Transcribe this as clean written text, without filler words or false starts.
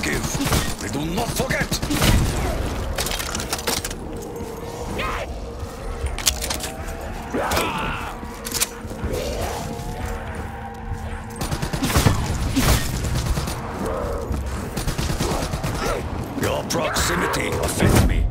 forgive. I do not forget. Your proximity offends me.